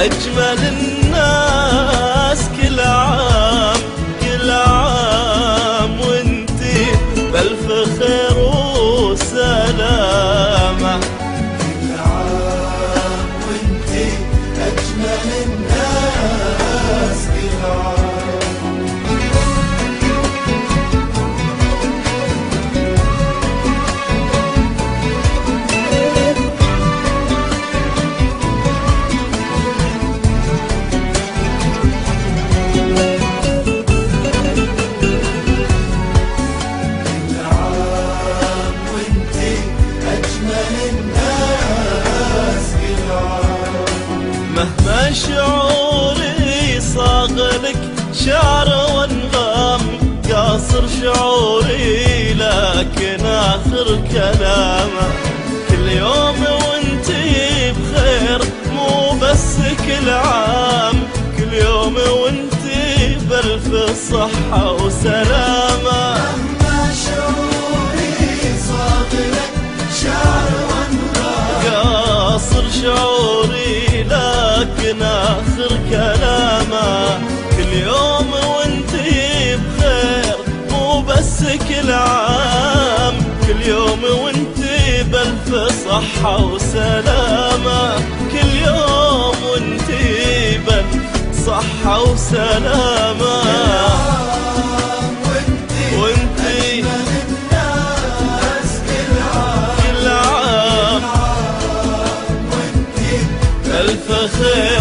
أجمل الناس كل عام كل عام، وانتي بألف خير وسلامة. كل عام وانتي أجمل الناس كل عام. مهما شعوري صاغلك شعر وانغام، قاصر شعوري لكن آخر كلامه. كل يوم وانتي بخير مو بس كل عام، كل يوم وانتي بألف صحة وسلامة. مهما شعوري صاغلك شعر وانغام، قاصر شعوري لكن آخر كلامه. كل يوم وانتي بخير مو بس كل عام، كل يوم وانتي بألف صحة وسلامة. كل يوم وانتي بألف صحة وسلامة. وانتي كل عام ألف خير